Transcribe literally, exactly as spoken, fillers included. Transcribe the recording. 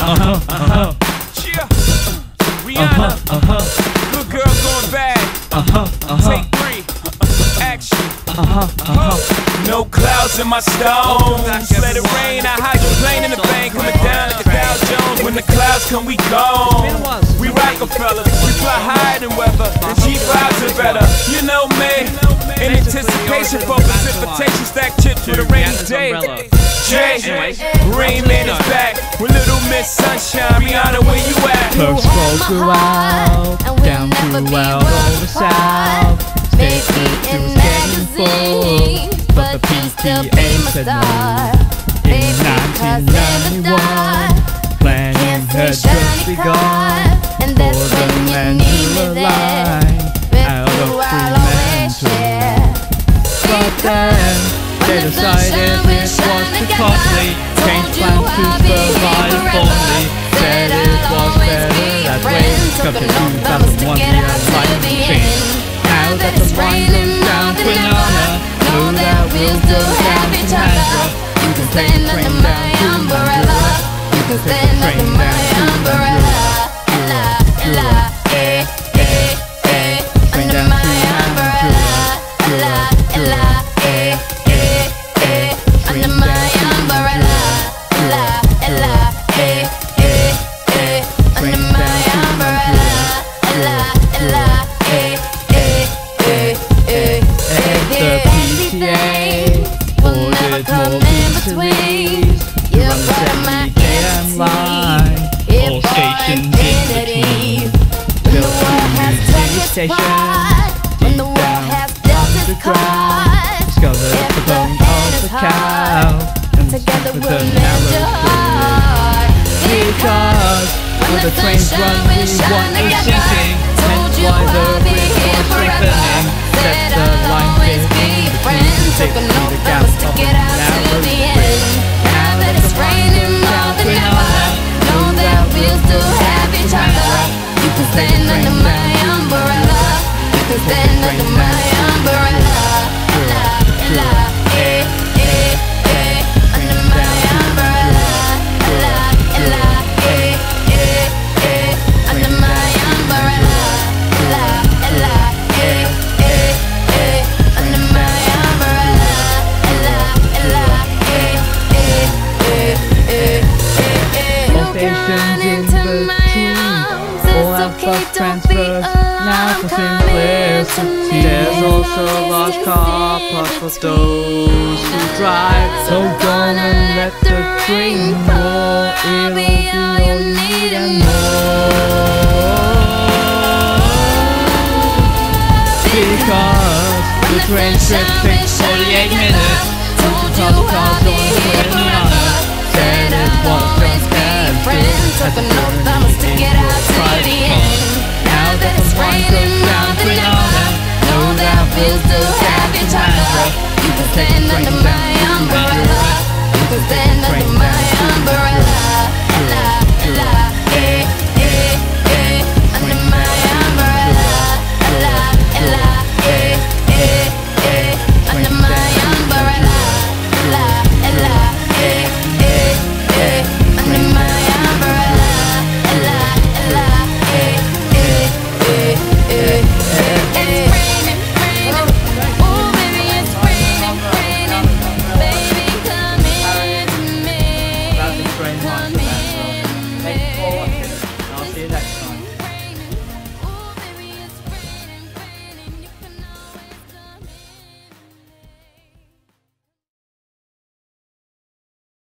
uh-huh, uh-huh. Yeah. Rihanna, uh-huh. Good girl going bad. Uh-huh, uh-huh. Take three. Action. Uh-huh, uh-huh. No clouds in my stones. Let it rain. I hydroplane in the bank, coming down like a Dow Jones. When the clouds come, we gone. We Rockefellers. We fly higher than weather. The G fives are better. You know me. In anticipation for precipitation, stack chips with a rainy day. Jay, Rain Man is back with Little Miss Sunshine. Rihanna, where you at? Perks roll throughout, down throughout all the south. State Street was getting full, but the P T A said no. In nineteen ninety-one, planning had just begun for the man to align out of Fremantle. But then they decided it was too costly, changed plans to survive only. Said it was better that way. Come to two thousand one, we are life change. Now that the wine goes down to Banana, know that we'll still have each other. You can stand under my umbrella. You can stand under my umbrella. Ella, Ella, eh, eh, eh. Under my umbrella. Ella, Ella, eh, eh, eh. Under my umbrella. Ella, Ella, eh, eh, eh. Under my umbrella. Ella, Ella, eh, eh, eh, eh, eh. The P T A ordered more beateries to run the seventy K M line. All stations in between. Built a new station deep down underground. Discovered the bone of the cow and together we'll narrow heart. Because when the trains run we want a sinking. Hence why the bridge was strengthening. Set the line between take me the gap of the narrow bridge. Now that it's raining more than ever, know that we'll still have each other. You can stand under my umbrella. You can stand under my umbrella. Ella, Ella, eh, eh, eh. Under my umbrella. Ella, Ella, eh, eh, eh. Under my umbrella. Ella, Ella, eh, eh, eh. Under my umbrella. Ella, Ella, eh, eh, eh, eh, eh, eh. All stations in between, all have bus transfers now for simplicity. There's also a large car park for those who drive. So gonna let the train roll, it'll be all you need and more. Because the train trip takes forty-eight minutes. Told you I'll be here forever. Said it was just as good. Took an oath, I'ma stick it out to the end. Now that it's raining more than ever, know that we'll still have each other. You can stand under my umbrella. You can stand